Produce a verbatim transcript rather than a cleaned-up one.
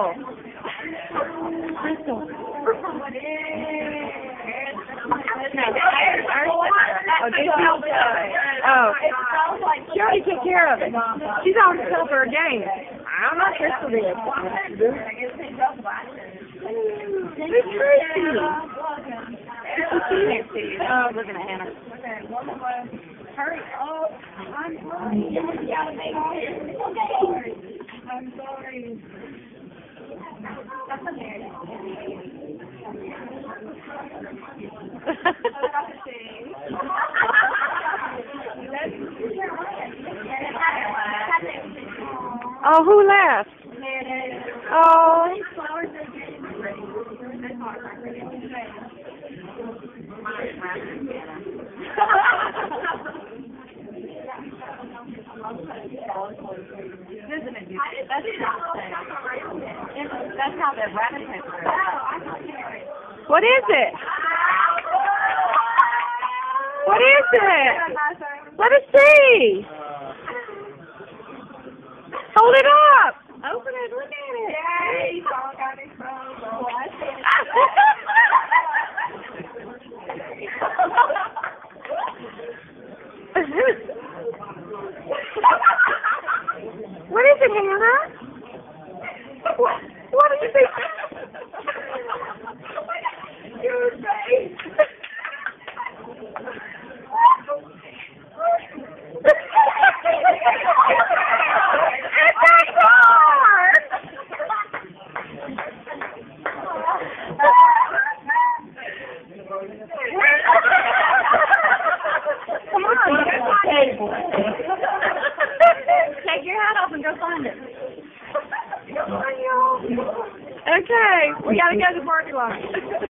Crystal. Crystal. Oh, did she? Oh. She already took care of it. She's on herself for a game. I'm not Crystal did. It's Tracy. Oh, looking at Hannah. Hurry up. I'm sorry. I'm sorry. That's okay. Oh, who left? Oh. That's how the rabbit pepper. What is it? What is it? Let us see. Hold it up. Open it. Look at it. Yay! All got it from. What is it, Hannah? What, what do you think? Your face. It's a car! Come on, take your hat off and go find it. Okay, we gotta go to the parking lot.